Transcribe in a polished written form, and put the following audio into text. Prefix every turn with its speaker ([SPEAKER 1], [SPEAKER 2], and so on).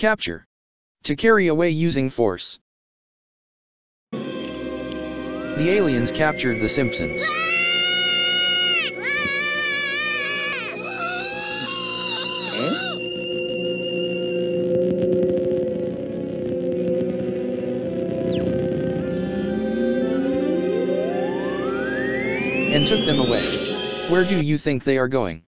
[SPEAKER 1] Capture. To carry away using force. The aliens captured the Simpsons. And took them away. Where do you think they are going?